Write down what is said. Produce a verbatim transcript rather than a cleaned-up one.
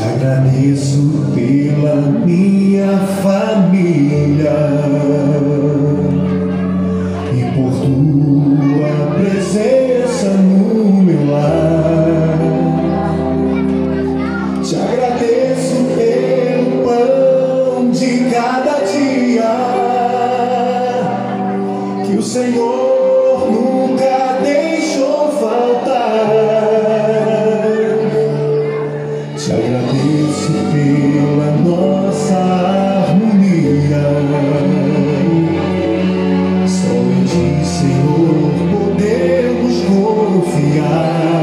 Te agradeço pela minha família e por tua presença no meu lar. Te agradeço pelo pão de cada dia que o Senhor nunca deixou faltar. Te agradeço pela nossa harmonia. Só em ti, Senhor, podemos confiar.